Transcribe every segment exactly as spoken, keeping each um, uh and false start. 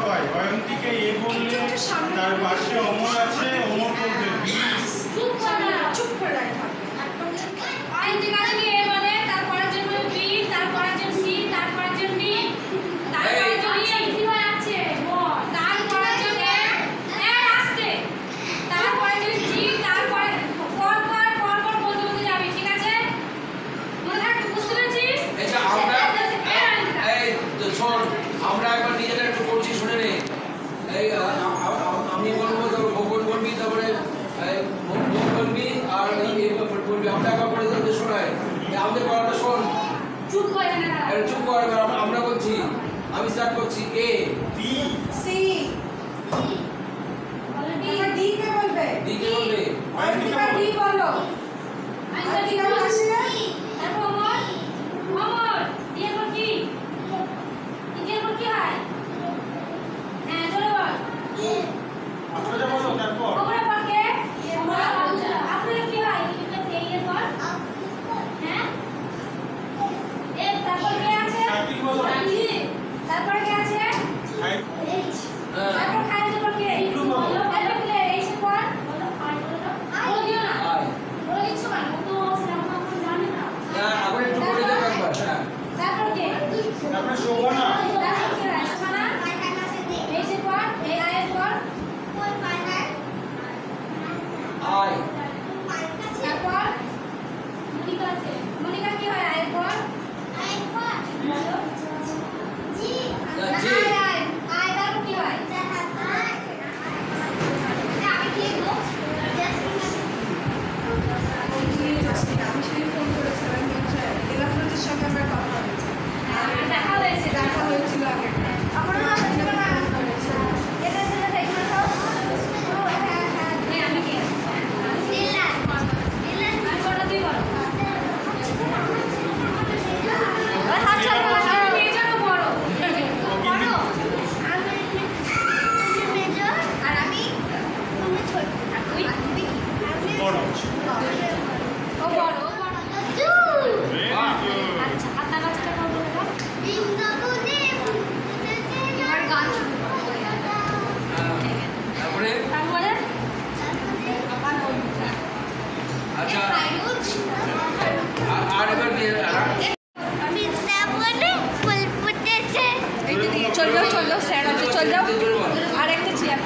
সবাই অয়ন্তীকে এ বললে তার পাশে অমর আছে, অমর বলবে চুপ করে চুপ করে রাখা অয়ন্তী কাছে কি এ বলে তারপরের জন্য বি তারপরের জন্য সি তারপরের জন্য ডি তারপরের জন্য ই কি হয়ে আছে বল তারপরের জন্য এ আসছে তারপরের জন্য জি তারপরে পর পর পর পর বলতে বলতে যাবে ঠিক আছে মনে থাকতে বুঝতে পেরেছিস এই যে আমরা এই তো শোন আমরা একবার নিজেরা একটু করছি শুনে নে এই আমি বলবো তারপর ভূগোল বলবি তারপরে ভূগোল বলবি আর এই বলবি আমরা একবার করে দিতে শোনাই আমাদের পড়াটা শোন চুপ করে না আরে চুপ কর আমরা আমরা বলছি আমি স্টার্ট করছি এ বি সি বলে ডি ডি কে বলবে ডি কে বলবে অয়ন্তী ডি বলো আচ্ছা ডি তারপর আসে তারপর অমর অমর দিয়ে বল কি দিয়ে বল কি হয় হ্যাঁ চলো বল সোজা বলো তারপর ওপরে পর কে আপনার কি হয় এটা সেই এর পর হ্যাঁ এর তারপর কে আছে সার্কিল বলো তারপর কে আছে সাইড এইচ তারপর খাইতে পর কে ব্লু বলো তারপর কে এইচ এর পর বলো আই বলো বলো দিও না আই বলো দিচ্ছ না ও তো সেরকম আপনি জানেন না না আবার একটু করে দেব একবার হ্যাঁ তারপর কে তারপরে শোভনা তারপর কে শোনা এইচ এর পর এই আই এর পর আই তারপর মনিকা আছে মনিকা কি হয় আয়ের পর বলো জি আয় আয় আয় তারপর কি হয় আমি কি লিখবো আমি সেই ফোন করেছিলাম হচ্ছে এলাকার সঙ্গে আমার কথা হয়েছে দেখা হয়েছে দেখা হয়েছিল আগে আপনারা আসলে না এটা সেটা দেখো তো হ্যাঁ হ্যাঁ আমি কি নীলা নীলা আমি বড় তুই বড় ওই হাত ছাড়ো না তুমি এটাও বড় বড় আমি মেজর আর আমি তুমি ছোট আর তুই বড় ও বড় ও বড় ভেরি গুড আচ্ছা হাতা বাচ্চাটা বলবো এবার গান শুরু করো তারপরে তারপরে আবার বলবো আচ্ছা আর- আর এবার কি চল যাও চল যাও স্যার আছে চল যাও আর একটা চেয়ার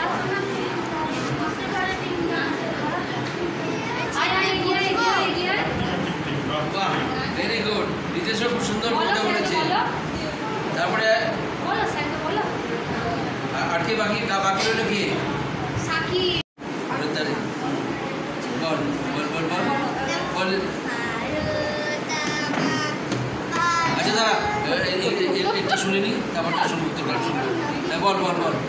আয় আয় এগিয়ে আয়, এগিয়ে আয়, এগিয়ে আয়। বাহ ভেরি গুড রিতেশ খুব সুন্দর বলো, কবিতা স্যারকে বলেছে বলো। তারপরে বলো, স্যারকে বলো। আর- আর কি বাকি বাকি রইল কি সাকি। তাহলে বল বল বল বল বল আচ্ছা দাঁড়া এ- এ- এ- এ- এটা শুনে নি তারপরটা শুনবো উত্তর গান শুনবো হ্যাঁ বল বল বল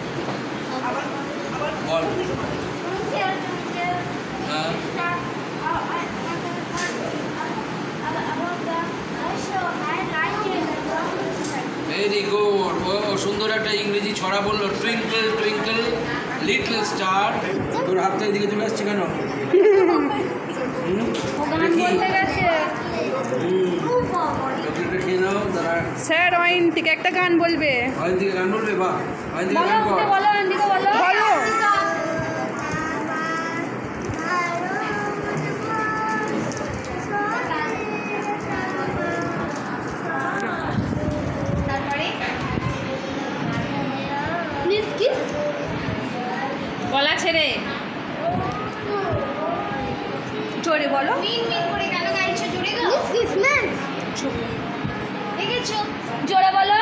বল হ্যাঁ ভেরি গুড ও ও সুন্দর একটা ইংরেজি ছড়া বললো টুইঙ্কল টুইঙ্কল লিটল স্টার তোর হাতটা এদিকে চলে আসছে কেন হুম? এটা কি? হুম। চকলেটটা খেয়ে নাও তারা স্যার অয়ন্তীকে একটা গান বলবে হয় দিকে গান বলবে বাহ হয় দিকে বলো, গান কর ওকে বলো, অন্দিকে বলো। বলো। তারপরে? কি? গলা ছেড়ে জোরে বলো মিন মিন করে কেন গাইছো জোরে গো? দেখেছো? জোরে বলো।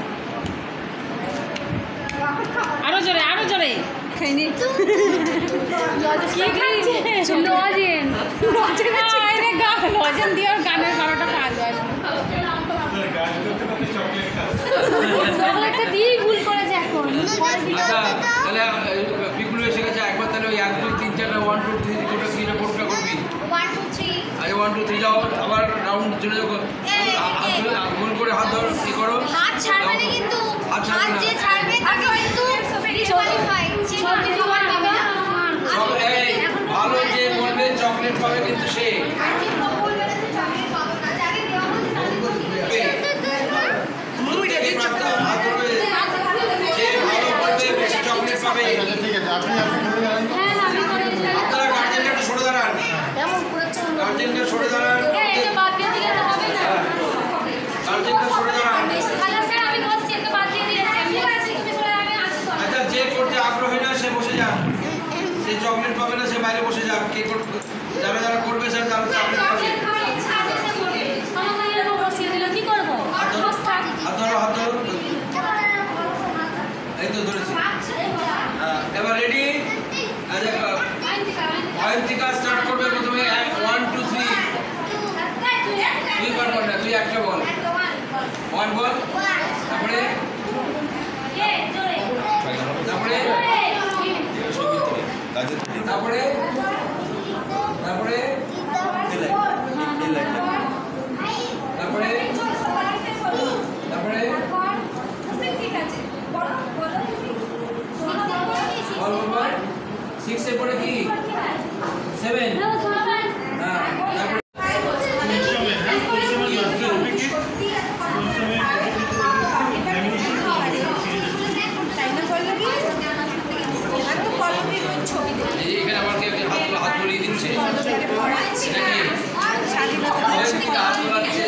আরো জোরে আরো জোরে খেয়ে নি কি খাচ্ছে লজেন। গান লজেন দিয়ে ওর গানের বারোটা কাজ হয় গান করতে করতে চকলেট খাচ্ছে চকলেটটা দিয়েই ভুল করেছে এখন। পরে দিতে আচ্ছা হবে তো। তাহলে পিকুলু এসে গেছে একবার তাহলে ওই এক দুই তিন চারটা ওয়ান টু থ্রি কোটা থ্রিটা ফোরটা করবি One, two, three. আচ্ছা ওয়ান টু থ্রি যাও আবার রাউন্ড চলে যাও এই, হাত এই। ধরে গোল করে হাত ধরো কি করো হাত ছাড়বে না কিন্তু। হাত ছাড়বে হাত না। যে ছাড়বে তাকে কিন্তু disqualify। সব কিছু আমার পাবে না। সব- এই, ভালো যে বলবে চকলেট পাবে কিন্তু সে আর যে বলবে না সে চকলেট পাবে না। যাকে দেওয়া হচ্ছে তাকে তো দিতে হবে। প্রত্যেকেই পারতাম, হাত ধরবে। হাত ধরবে। চকলেট পাবে না সে বাইরে বসে যাক, কে করবে, যারা যারা করবে স্যার তারা চকলেট পাবে। হাত ধরো, হাত ধরো, এই তো ধরেছি। হ্যাঁ, এবার রেডি? অয়ন্তিকা স্টার্ট করবে প্রথমে, এক ওয়ান টু থ্রি। তুই পারবো না, তুই একটা বল, ওয়ান বল, তারপরে তারপরে তারপরে তারপরে তারপরে তারপরে বল বল বল সিক্স এর পরে কি সেভেন। হ্যাঁ, তারপরে এই যে এখানে আমার কেউ হাত হাত ধরিয়ে দিচ্ছে নাকি? অয়ন্তিকা হাত ধরাচ্ছে।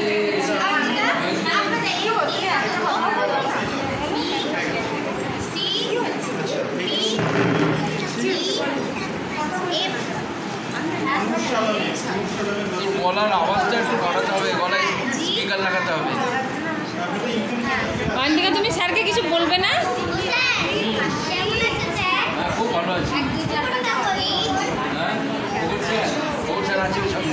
তোর গলার আওয়াজটা একটু বাড়াতে হবে, গলায় স্পিকার লাগাতে হবে। অয়ন্তিকা তুমি স্যারকে কিছু বলবে না? হ্যাঁ, খুব ভালো আছে। হ্যাঁ, ওর স্যার ওর স্যার আছে সব